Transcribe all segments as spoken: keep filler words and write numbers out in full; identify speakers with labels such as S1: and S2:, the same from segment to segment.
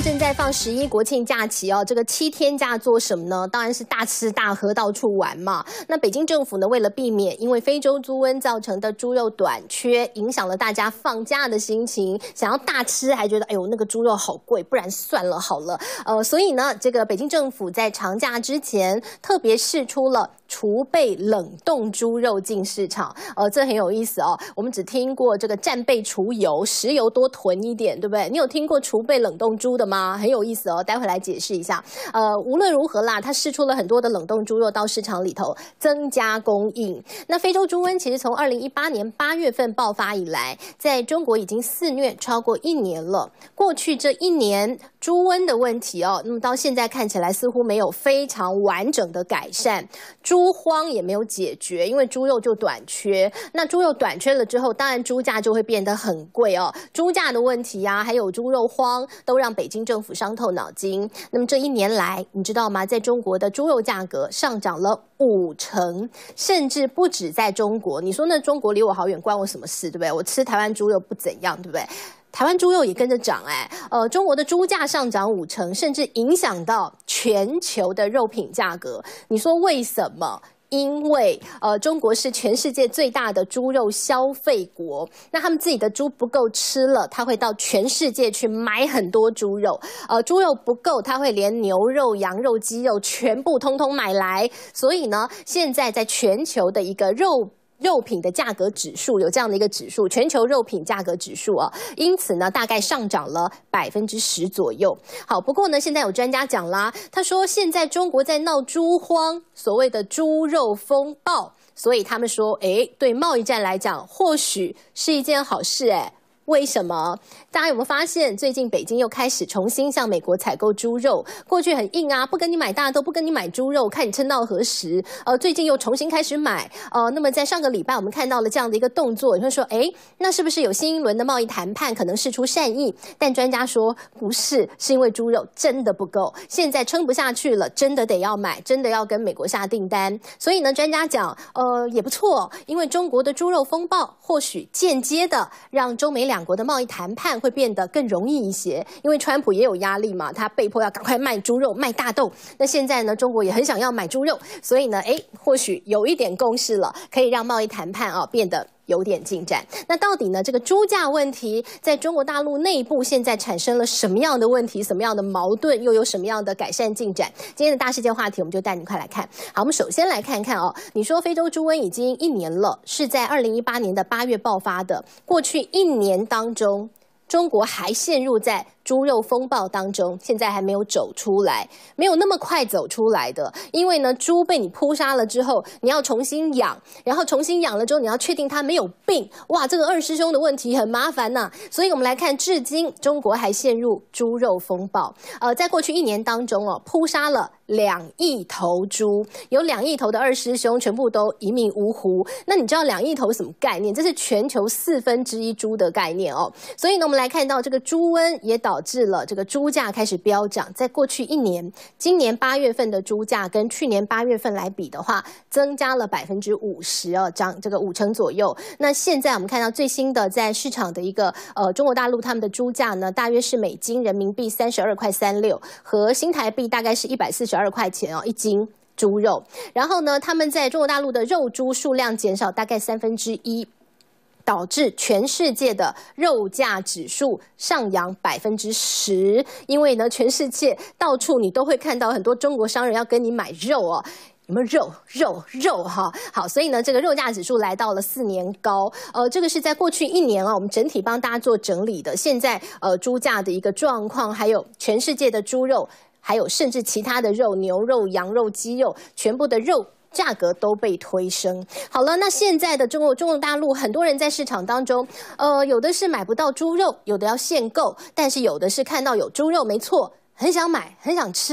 S1: 正在放十一国庆假期哦，这个七天假做什么呢？当然是大吃大喝，到处玩嘛。那北京政府呢，为了避免因为非洲猪瘟造成的猪肉短缺，影响了大家放假的心情，想要大吃，还觉得哎呦那个猪肉好贵，不然算了好了。呃，所以呢，这个北京政府在长假之前特别释出了储备冷冻猪肉进市场，呃，这很有意思哦。我们只听过这个战备储油，石油多囤一点，对不对？你有听过储备冷冻猪的吗？很有意思哦，待会来解释一下。呃，无论如何啦，它释出了很多的冷冻猪肉到市场里头，增加供应。那非洲猪瘟其实从二零一八年八月份爆发以来，在中国已经肆虐超过一年了。过去这一年，猪瘟的问题哦，那么到现在看起来似乎没有非常完整的改善。猪荒也没有解决，因为猪肉就短缺。那猪肉短缺了之后，当然猪价就会变得很贵哦。猪价的问题啊，还有猪肉荒，都让北京政府伤透脑筋。那么这一年来，你知道吗？在中国的猪肉价格上涨了五成，甚至不止在中国。你说那中国离我好远，关我什么事，对不对？我吃台湾猪肉不怎样，对不对？台湾猪肉也跟着涨，哎，呃，中国的猪价上涨五成，甚至影响到全球的肉品价格。你说为什么？因为呃，中国是全世界最大的猪肉消费国，那他们自己的猪不够吃了，他会到全世界去买很多猪肉。呃，猪肉不够，他会连牛肉、羊肉、鸡肉全部通通买来。所以呢，现在在全球的一个肉。肉品的价格指数有这样的一个指数，全球肉品价格指数啊，因此呢，大概上涨了百分之十左右。好，不过呢，现在有专家讲啦，他说现在中国在闹猪荒，所谓的猪肉风暴，所以他们说，哎，对贸易战来讲，或许是一件好事，哎。为什么？大家有没有发现，最近北京又开始重新向美国采购猪肉？过去很硬啊，不跟你买大豆，不跟你买猪肉，看你撑到何时。呃，最近又重新开始买。呃，那么在上个礼拜，我们看到了这样的一个动作，你会说，哎，那是不是有新一轮的贸易谈判可能释出善意？但专家说不是，是因为猪肉真的不够，现在撑不下去了，真的得要买，真的要跟美国下订单。所以呢，专家讲，呃，也不错，因为中国的猪肉风暴，或许间接的让中美两。两国的贸易谈判会变得更容易一些，因为川普也有压力嘛，他被迫要赶快卖猪肉、卖大豆。那现在呢，中国也很想要买猪肉，所以呢，哎，或许有一点共识了，可以让贸易谈判啊变得有点进展。那到底呢，这个猪价问题在中国大陆内部现在产生了什么样的问题、什么样的矛盾，又有什么样的改善进展？今天的大事件话题，我们就带你快来看。好，我们首先来看看哦，你说非洲猪瘟已经一年了，是在二零一八年的八月爆发的，过去一年当中，中国还陷入在猪肉风暴当中，现在还没有走出来，没有那么快走出来的。因为呢，猪被你扑杀了之后，你要重新养，然后重新养了之后，你要确定它没有病。哇，这个二师兄的问题很麻烦呐、啊。所以我们来看，至今中国还陷入猪肉风暴。呃，在过去一年当中哦，扑杀了两亿头猪，有两亿头的二师兄全部都一命呜呼。那你知道两亿头是什么概念？这是全球四分之一猪的概念哦。所以呢，我们来看到这个猪瘟也导致了这个猪价开始飙涨。在过去一年，今年八月份的猪价跟去年八月份来比的话，增加了百分之五十哦，涨这个五成左右。那现在我们看到最新的在市场的一个呃中国大陆他们的猪价呢，大约是美金人民币三十二块三六，和新台币大概是一百四十二块钱哦一斤猪肉。然后呢，他们在中国大陆的肉猪数量减少大概三分之一。导致全世界的肉价指数上扬百分之十，因为呢，全世界到处你都会看到很多中国商人要跟你买肉哦。有没有肉肉肉哈？好，所以呢，这个肉价指数来到了四年高。呃，这个是在过去一年啊，我们整体帮大家做整理的。现在呃，猪价的一个状况，还有全世界的猪肉，还有甚至其他的肉，牛肉、羊肉、鸡肉，全部的肉价格都被推升。好了，那现在的中国中国大陆很多人在市场当中，呃，有的是买不到猪肉，有的要限购，但是有的是看到有猪肉，没错，很想买，很想吃。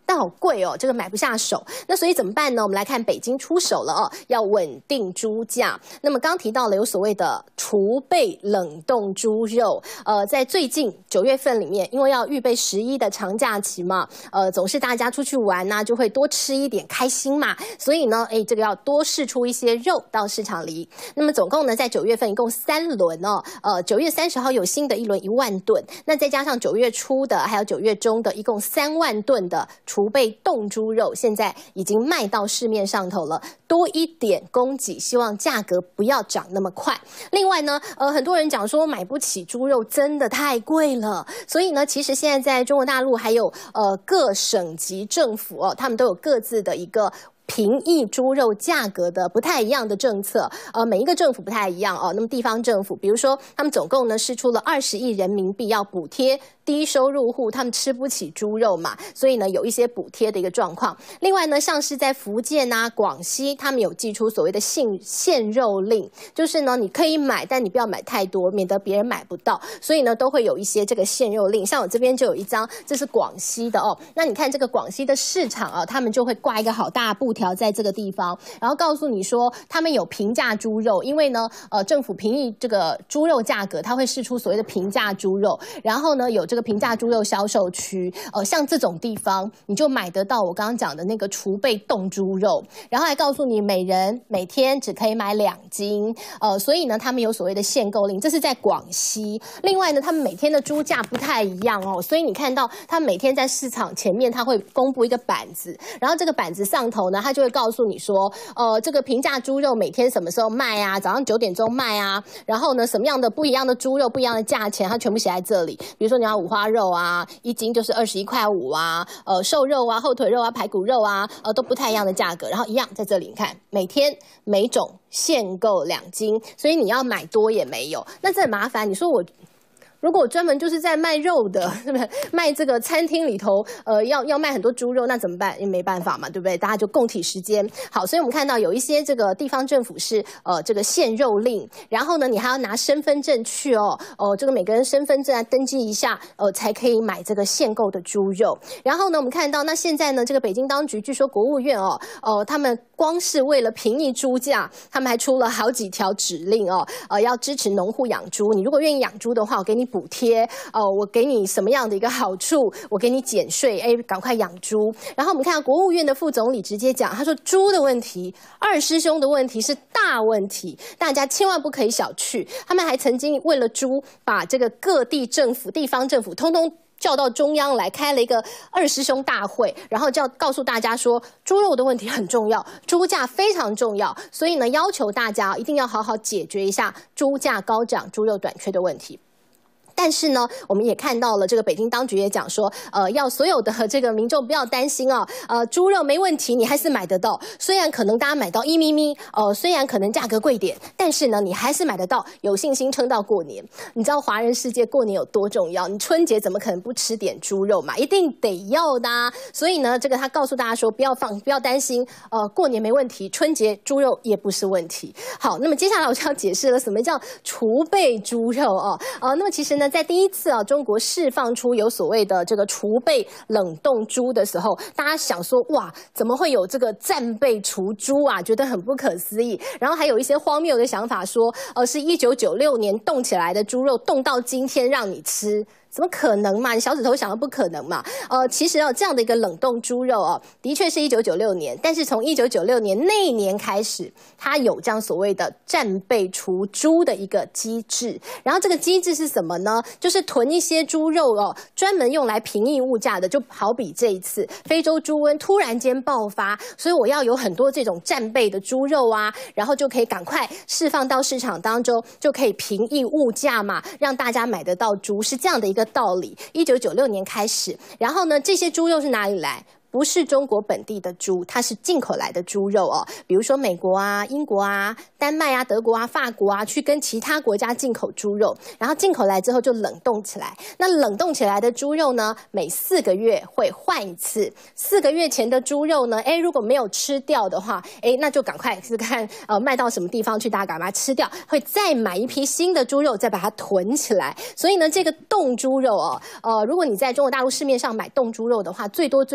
S1: 但好贵哦，这个买不下手。那所以怎么办呢？我们来看北京出手了哦，要稳定猪价。那么刚提到了有所谓的储备冷冻猪肉，呃，在最近九月份里面，因为要预备十一的长假期嘛，呃，总是大家出去玩呐、啊，就会多吃一点，开心嘛。所以呢，哎，这个要多释出一些肉到市场里。那么总共呢，在九月份一共三轮哦，呃，九月三十号有新的一轮一万吨，那再加上九月初的还有九月中的，一共三万吨的储备冻猪肉，现在已经卖到市面上头了，多一点供给，希望价格不要涨那么快。另外呢，呃，很多人讲说买不起猪肉，真的太贵了，所以呢，其实现在在中国大陆还有呃各省级政府哦，他们都有各自的一个平抑猪肉价格的不太一样的政策，呃，每一个政府不太一样哦。那么地方政府，比如说他们总共呢释出了二十亿人民币，要补贴低收入户，他们吃不起猪肉嘛，所以呢有一些补贴的一个状况。另外呢，像是在福建啊、广西，他们有寄出所谓的限限肉令，就是呢你可以买，但你不要买太多，免得别人买不到。所以呢都会有一些这个限肉令。像我这边就有一张，这是广西的哦。那你看这个广西的市场啊，他们就会挂一个好大的布条在这个地方，然后告诉你说他们有平价猪肉，因为呢呃政府平抑这个猪肉价格，它会释出所谓的平价猪肉，然后呢有这个平价猪肉销售区，呃，像这种地方你就买得到我刚刚讲的那个储备冻猪肉，然后还告诉你每人每天只可以买两斤，呃，所以呢他们有所谓的限购令，这是在广西。另外呢，他们每天的猪价不太一样哦，所以你看到他每天在市场前面他会公布一个板子，然后这个板子上头呢，他就会告诉你说，呃，这个平价猪肉每天什么时候卖啊？早上九点钟卖啊，然后呢什么样的不一样的猪肉不一样的价钱，它全部写在这里。比如说你要五花肉啊，一斤就是二十一块五啊，呃，瘦肉啊、后腿肉啊、排骨肉啊，呃，都不太一样的价格，然后一样在这里，你看每天每种限购两斤，所以你要买多也没有，那这很麻烦。你说我。如果我专门就是在卖肉的，是不是卖这个餐厅里头，呃，要要卖很多猪肉，那怎么办？也没办法嘛，对不对？大家就共体时间。好，所以我们看到有一些这个地方政府是呃这个限肉令，然后呢，你还要拿身份证去哦，哦、呃，这个每个人身份证啊登记一下，呃，才可以买这个限购的猪肉。然后呢，我们看到那现在呢，这个北京当局据说国务院哦，哦、呃，他们光是为了平抑猪价，他们还出了好几条指令哦，呃，要支持农户养猪。你如果愿意养猪的话，我给你补贴哦、呃，我给你什么样的一个好处？我给你减税，哎，赶快养猪。然后我们看到国务院的副总理直接讲，他说猪的问题，二师兄的问题是大问题，大家千万不可以小觑。他们还曾经为了猪，把这个各地政府、地方政府通通叫到中央来开了一个二师兄大会，然后叫告诉大家说，猪肉的问题很重要，猪价非常重要，所以呢，要求大家一定要好好解决一下猪价高涨、猪肉短缺的问题。但是呢，我们也看到了，这个北京当局也讲说，呃，要所有的这个民众不要担心啊，呃，猪肉没问题，你还是买得到。虽然可能大家买到一咪咪，呃，虽然可能价格贵点，但是呢，你还是买得到，有信心撑到过年。你知道华人世界过年有多重要？你春节怎么可能不吃点猪肉嘛？一定得要的啊。所以呢，这个他告诉大家说，不要放，不要担心，呃，过年没问题，春节猪肉也不是问题。好，那么接下来我就要解释了什么叫储备猪肉哦，呃，那么其实呢。在第一次啊，中国释放出有所谓的这个储备冷冻猪的时候，大家想说哇，怎么会有这个战备储猪啊？觉得很不可思议。然后还有一些荒谬的想法说，呃，是一九九六年冻起来的猪肉，冻到今天让你吃。怎么可能嘛？你小指头想的不可能嘛？呃，其实哦，这样的一个冷冻猪肉哦，的确是一九九六年，但是从一九九六年那一年开始，它有这样所谓的战备储猪的一个机制。然后这个机制是什么呢？就是囤一些猪肉哦，专门用来平抑物价的。就好比这一次非洲猪瘟突然间爆发，所以我要有很多这种战备的猪肉啊，然后就可以赶快释放到市场当中，就可以平抑物价嘛，让大家买得到猪，是这样的一个道理。一九九六年开始，然后呢，这些猪肉是哪里来？不是中国本地的猪，它是进口来的猪肉哦。比如说美国啊、英国啊、丹麦啊、德国啊、法国啊，去跟其他国家进口猪肉，然后进口来之后就冷冻起来。那冷冻起来的猪肉呢，每四个月会换一次。四个月前的猪肉呢，哎，如果没有吃掉的话，哎，那就赶快是看呃卖到什么地方去，大家赶快吃掉，会再买一批新的猪肉，再把它囤起来。所以呢，这个冻猪肉哦，呃，如果你在中国大陆市面上买冻猪肉的话，最多最多就是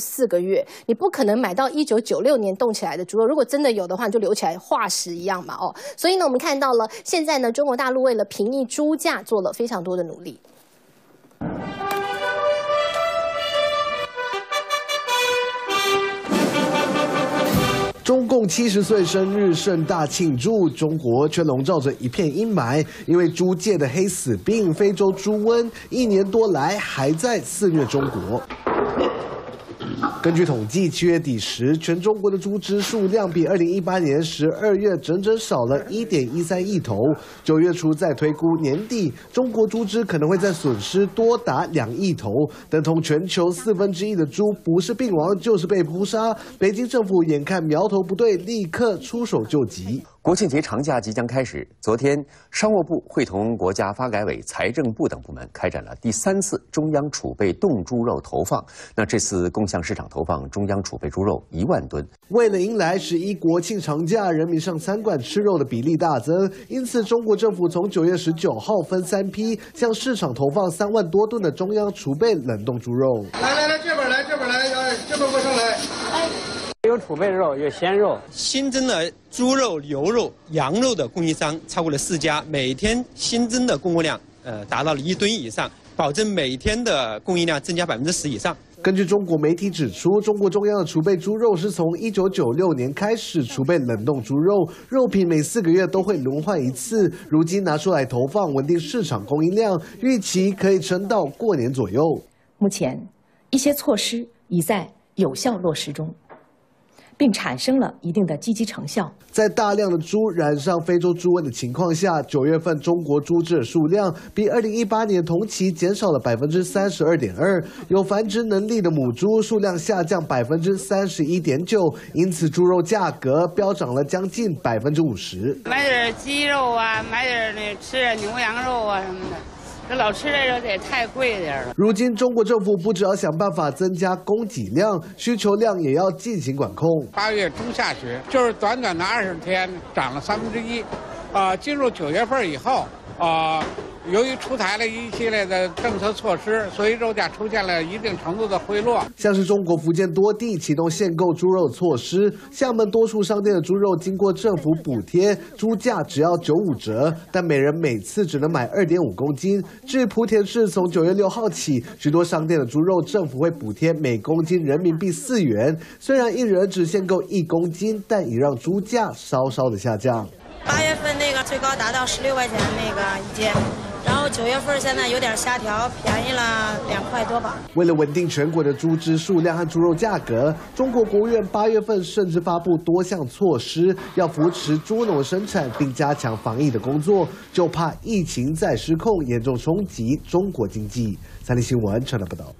S1: 四个月，你不可能买到一九九六年冻起来的猪肉。如果真的有的话，你就留起来化石一样嘛哦。所以呢，我们看到了现在呢，中国大陆为了平抑猪价，做了非常多的努力。
S2: 中共七十岁生日盛大庆祝，中国却笼罩着一片阴霾，因为猪界的黑死病——非洲猪瘟，一年多来还在肆虐中国。根据统计，七月底时，全中国的猪只数量比二零一八年十二月整整少了一点一三亿头。九月初再推估，年底中国猪只可能会再损失多达两亿头，等同全球四分之一的猪不是病亡就是被扑杀。北京政府眼看苗头不对，立刻出手救急。
S3: 国庆节长假即将开始，昨天商务部会同国家发改委、财政部等部门开展了第三次中央储备冻猪肉投放。那这次共向市场投放中央储备猪肉一万吨。
S2: 为了迎来十一国庆长假，人民上餐馆吃肉的比例大增，因此中国政府从九月十九号分三批向市场投放三万多吨的中央储备冷冻猪肉。
S4: 来来来，这边来，这边来，哎，这边过上来。
S5: 有储备肉，有鲜肉。
S6: 新增了猪肉、牛肉、羊肉的供应商超过了四家，每天新增的供货量呃达到了一吨以上，保证每天的供应量增加百分之十以上。
S2: 根据中国媒体指出，中国中央的储备猪肉是从一九九六年开始储备冷冻猪肉，肉品每四个月都会轮换一次，如今拿出来投放，稳定市场供应量，预期可以撑到过年左右。
S7: 目前，一些措施已在有效落实中，并产生了一定的积极成效。
S2: 在大量的猪染上非洲猪瘟的情况下，九月份中国猪只的数量比二零一八年同期减少了百分之三十二点二，有繁殖能力的母猪数量下降百分之三十一点九，因此猪肉价格飙涨了将近百分之五十。
S8: 买点鸡肉啊，买点那吃点牛羊肉啊什么的。这老吃这个也太贵点了。
S2: 如今，中国政府不只要想办法增加供给量，需求量也要进行管控。
S4: 八月中下旬，就是短短的二十天，涨了三分之一。啊、呃，进入九月份以后，啊、呃，由于出台了一系列的政策措施，所以肉价出现了一定程度的回落。
S2: 像是中国福建多地启动限购猪肉措施，厦门多处商店的猪肉经过政府补贴，猪价只要九五折，但每人每次只能买二点五公斤。至于莆田市，从九月六号起，许多商店的猪肉政府会补贴每公斤人民币四元，虽然一人只限购一公斤，但已让猪价稍稍的下降。
S9: 八月份那个最高达到十六块钱那个一斤，然后九月份现在有点下调，便宜了两块多吧。
S2: 为了稳定全国的猪只数量和猪肉价格，中国国务院八月份甚至发布多项措施，要扶持猪农生产，并加强防疫的工作，就怕疫情再失控，严重冲击中国经济。三立新闻陈了报道。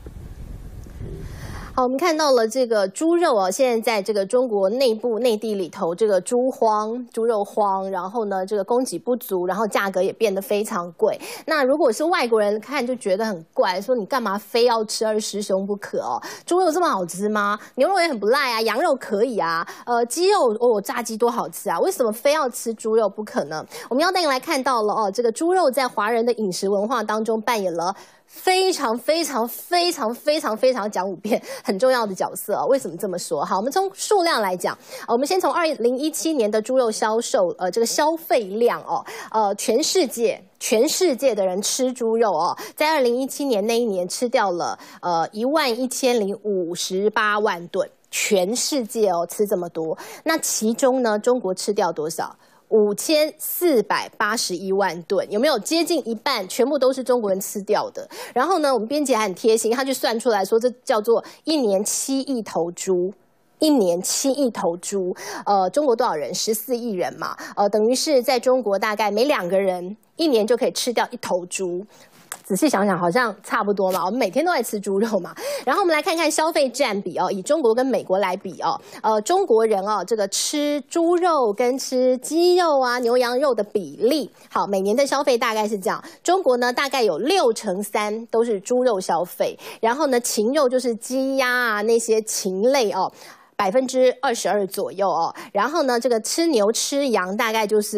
S1: 好，我们看到了这个猪肉啊，现在在这个中国内部内地里头，这个猪荒、猪肉荒，然后呢，这个供给不足，然后价格也变得非常贵。那如果是外国人看就觉得很怪，说你干嘛非要吃二师兄不可哦？猪肉这么好吃吗？牛肉也很不赖啊，羊肉可以啊，呃，鸡肉哦，炸鸡多好吃啊，为什么非要吃猪肉不可呢？我们要带您来看到了哦，这个猪肉在华人的饮食文化当中扮演了非常非常非常非常非常讲五遍很重要的角色哦。为什么这么说？好，我们从数量来讲，我们先从二零一七年的猪肉销售，呃，这个消费量哦，呃，全世界全世界的人吃猪肉哦，在二零一七年那一年吃掉了呃一万一千零五十八万吨，全世界哦吃这么多，那其中呢，中国吃掉多少？五千四百八十一万吨，有没有接近一半？全部都是中国人吃掉的。然后呢，我们编辑还很贴心，他去算出来说，这叫做一年七亿头猪。一年七亿头猪，呃，中国多少人？十四亿人嘛，呃，等于是在中国大概每两个人一年就可以吃掉一头猪。仔细想想，好像差不多嘛。我们每天都在吃猪肉嘛。然后我们来看看消费占比哦，以中国跟美国来比哦，呃，中国人哦，这个吃猪肉跟吃鸡肉啊、牛羊肉的比例，好，每年的消费大概是这样。中国呢，大概有六成三都是猪肉消费，然后呢，禽肉就是鸡鸭啊那些禽类哦。百分之二十二左右哦，然后呢，这个吃牛吃羊大概就是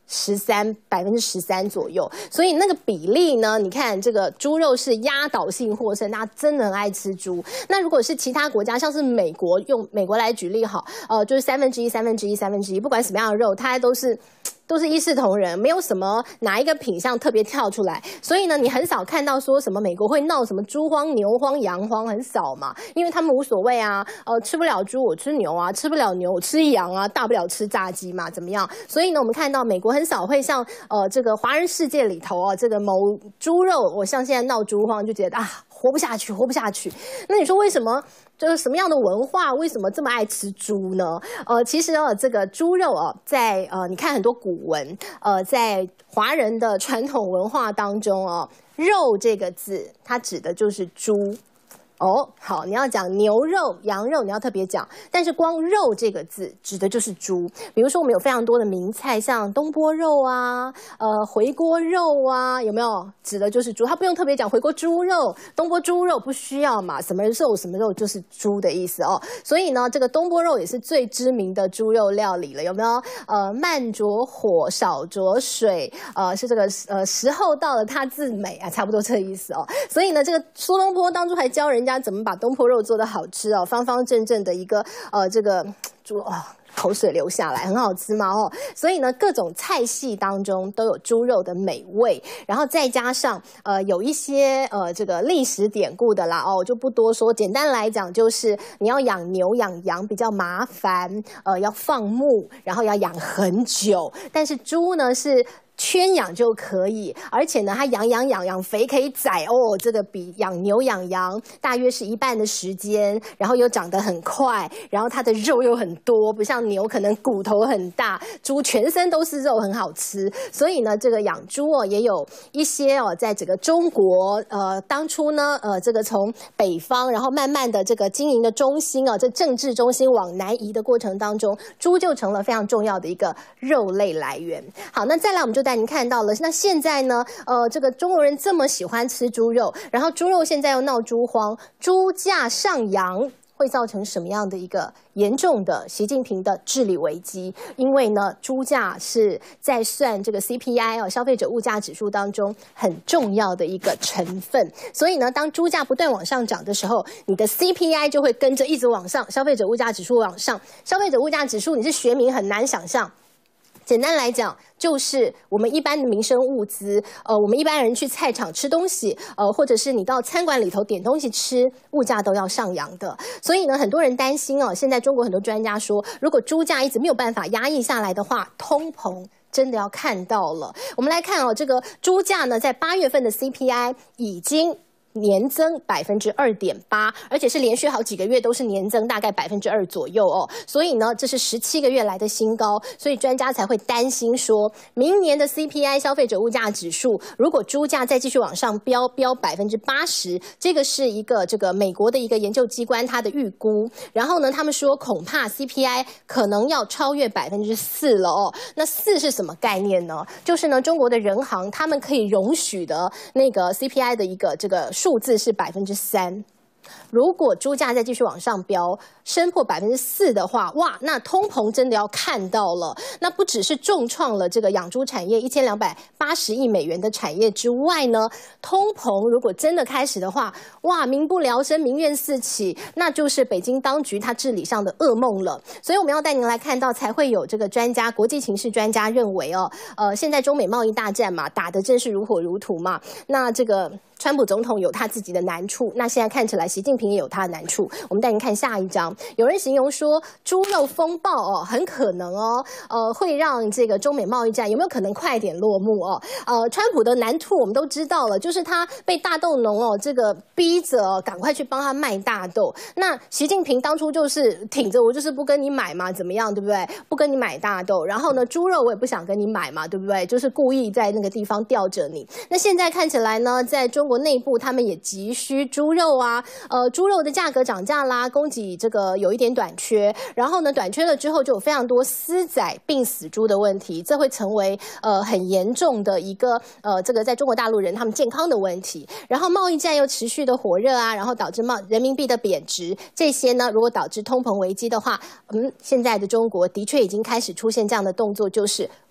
S1: 十三百分之十三左右，所以那个比例呢，你看这个猪肉是压倒性获胜，大家真的很爱吃猪。那如果是其他国家，像是美国，用美国来举例好，呃，就是三分之一、三分之一、三分之一，不管什么样的肉，它都是。都是一视同仁，没有什么哪一个品项特别跳出来，所以呢，你很少看到说什么美国会闹什么猪荒、牛荒、羊荒，很少嘛，因为他们无所谓啊，呃，吃不了猪我吃牛啊，吃不了牛我吃羊啊，大不了吃炸鸡嘛，怎么样？所以呢，我们看到美国很少会像呃这个华人世界里头啊，这个某猪肉，我像现在闹猪荒就觉得啊活不下去，活不下去。那你说为什么？就是什么样的文化，为什么这么爱吃猪呢？呃，其实哦，这个猪肉哦，在呃，你看很多古文，呃，在华人的传统文化当中哦，肉这个字，它指的就是猪。哦，好，你要讲牛肉、羊肉，你要特别讲，但是光肉这个字指的就是猪。比如说，我们有非常多的名菜，像东坡肉啊，呃，回锅肉啊，有没有？指的就是猪，它不用特别讲回锅猪肉、东坡猪肉，不需要嘛，什么肉什么肉就是猪的意思哦。所以呢，这个东坡肉也是最知名的猪肉料理了，有没有？呃，慢着火，少着水，呃，是这个呃时候到了它自美啊，差不多这个意思哦。所以呢，这个苏东坡当初还教人家怎么把东坡肉做得好吃哦，方方正正的一个呃这个猪哦，口水流下来，很好吃嘛哦。所以呢，各种菜系当中都有猪肉的美味，然后再加上呃有一些呃这个历史典故的啦哦，我就不多说。简单来讲，就是你要养牛养羊比较麻烦，呃要放牧，然后要养很久，但是猪呢是。圈养就可以，而且呢，它养养养养肥可以宰哦，这个比养牛养羊大约是一半的时间，然后又长得很快，然后它的肉又很多，不像牛可能骨头很大，猪全身都是肉，很好吃。所以呢，这个养猪哦，也有一些哦，在整个中国，呃，当初呢，呃，这个从北方，然后慢慢的这个经营的中心啊，这政治中心往南移的过程当中，猪就成了非常重要的一个肉类来源。好，那再来我们就带您看到了，那现在呢，呃，这个中国人这么喜欢吃猪肉，然后猪肉现在又闹猪荒，猪价上扬。会造成什么样的一个严重的习近平的治理危机？因为呢，猪价是在算这个 C P I 哦，消费者物价指数当中很重要的一个成分。所以呢，当猪价不断往上涨的时候，你的 C P I 就会跟着一直往上，消费者物价指数往上。消费者物价指数，你是学民很难想象。简单来讲，就是我们一般的民生物资，呃，我们一般人去菜场吃东西，呃，或者是你到餐馆里头点东西吃，物价都要上扬的。所以呢，很多人担心哦，现在中国很多专家说，如果猪价一直没有办法压抑下来的话，通膨真的要看到了。我们来看哦，这个猪价呢，在八月份的 C P I 已经年增百分之二点八，而且是连续好几个月都是年增，大概百分之二左右哦。所以呢，这是十七个月来的新高，所以专家才会担心说，明年的 C P I 消费者物价指数，如果猪价再继续往上飙，飙百分之八十，这个是一个这个美国的一个研究机关它的预估。然后呢，他们说恐怕 C P I 可能要超越百分之四了哦。那四是什么概念呢？就是呢，中国的人行他们可以容许的那个 C P I 的一个这个数字是百分之三。如果猪价再继续往上飙，升破百分之四的话，哇，那通膨真的要看到了。那不只是重创了这个养猪产业一千两百八十亿美元的产业之外呢，通膨如果真的开始的话，哇，民不聊生，民怨四起，那就是北京当局它治理上的噩梦了。所以我们要带您来看到，才会有这个专家，国际情势专家认为哦，呃，现在中美贸易大战嘛，打得真是如火如荼嘛。那这个川普总统有他自己的难处，那现在看起来习近平也有他的难处。我们带您看下一章，有人形容说猪肉风暴哦，很可能哦，呃，会让这个中美贸易战有没有可能快点落幕哦？呃，川普的难处我们都知道了，就是他被大豆农哦这个逼着哦，赶快去帮他卖大豆。那习近平当初就是挺着我，就是不跟你买嘛，怎么样，对不对？不跟你买大豆，然后呢，猪肉我也不想跟你买嘛，对不对？就是故意在那个地方吊着你。那现在看起来呢，在中国内部他们也急需猪肉啊，呃，猪肉的价格涨价啦，供给这个有一点短缺，然后呢，短缺了之后就有非常多私宰病死猪的问题，这会成为呃很严重的一个呃这个在中国大陆人他们健康的问题。然后贸易战又持续的火热啊，然后导致贸人民币的贬值，这些呢如果导致通膨危机的话，嗯，现在的中国的确已经开始出现这样的动作，就是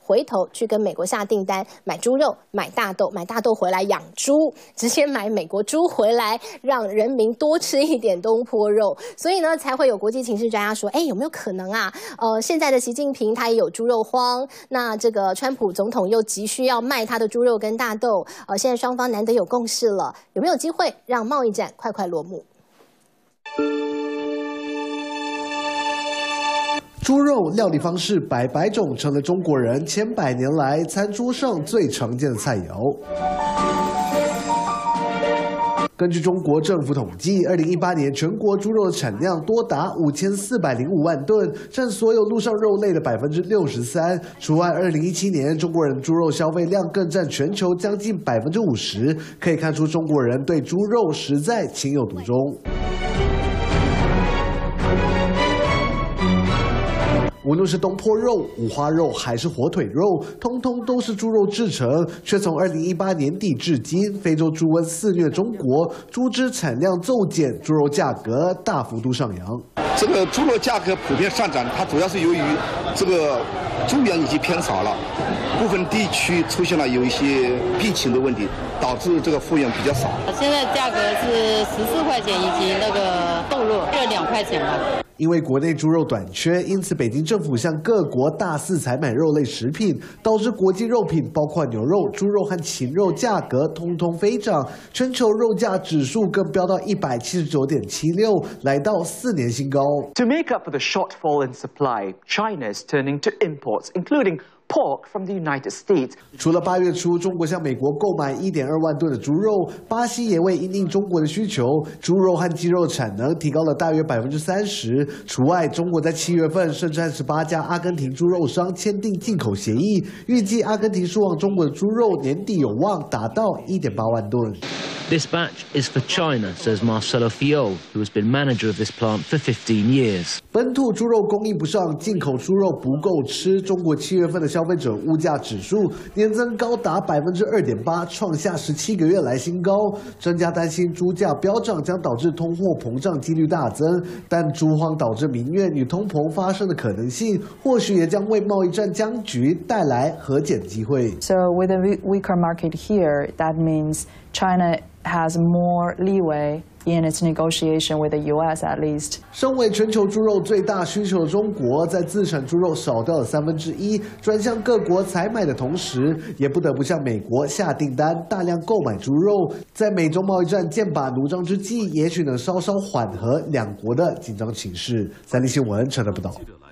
S1: 回头去跟美国下订单买猪肉、买大豆、买大豆回来养猪，直接买美国猪回来，让人民多吃一点东坡肉。所以呢，才会有国际情势专家说，哎，有没有可能啊？呃，现在的习近平他也有猪肉荒，那这个川普总统又急需要卖他的猪肉跟大豆，呃，现在双方难得有共识了，有没有机会让贸易战快快落幕？
S2: 猪肉料理方式百百种，成了中国人千百年来餐桌上最常见的菜肴。根据中国政府统计，二零一八年全国猪肉的产量多达五千四百零五万吨，占所有陆上肉类的百分之六十三。除外，二零一七年中国人猪肉消费量更占全球将近百分之五十，可以看出中国人对猪肉实在情有独钟。无论是东坡肉、五花肉还是火腿肉，通通都是猪肉制成，却从二零一八年底至今，非洲猪瘟肆虐中国，猪只产量骤减，猪肉价格大幅度上扬。
S10: 这个猪肉价格普遍上涨，它主要是由于这个猪源已经偏少了，部分地区出现了有一些病情的问题，导致这个复原比较少。
S11: 现在价格是十四块钱一斤，那个冻肉这两块钱吧。
S2: 因为国内猪肉短缺，因此北京政府向各国大肆采买肉类食品，导致国际肉品包括牛肉、猪肉和禽肉价格通通飞涨，全球肉价指数更飙到一百七十九点七六，来到四年新高。
S12: To make up for the shortfall in supply, China is turning to imports, including pork from the United States.
S2: 除了八月初中国向美国购买一点二万吨的猪肉，巴西也为因应中国的需求，猪肉和鸡肉产能提高了大约百分之三十。除外，中国在七月份甚至和十八家阿根廷猪肉商签订进口协议，预计阿根廷输往中国的猪肉年底有望达到一点八万吨。
S13: This batch is for China, says Marcelo Fiol, who has been manager of this plant for fifteen years.
S2: 本土猪肉供应不上，进口猪肉不够吃。中国七月份的消费者物价指数年增高达百分之二点八，创下十七个月来新高。专家担心猪价飙涨将导致通货膨胀几率大增，但猪荒导致民怨与通膨发生的可能性，或许也将为贸易战僵局带来和解机会。
S14: So with a weaker market here, that means China has more leeway in its negotiation with the U S at least.
S2: 身为全球猪肉最大需求的中国，在自产猪肉少掉了三分之一，转向各国采买的同时，也不得不向美国下订单，大量购买猪肉。在美中贸易战剑拔弩张之际，也许能稍稍缓和两国的紧张情势。三立新闻陈德报道。